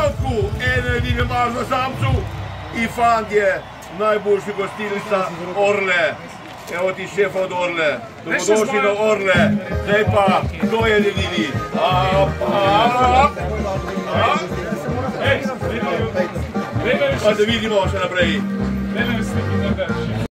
Stanku, ene vine važno samcu i Fandje, najboljši gostilnica Orle. Evo ti šef od Orle, dobrodošli na Orle, zdaj pa, kdo je jedini? Pa da vidimo še naprej.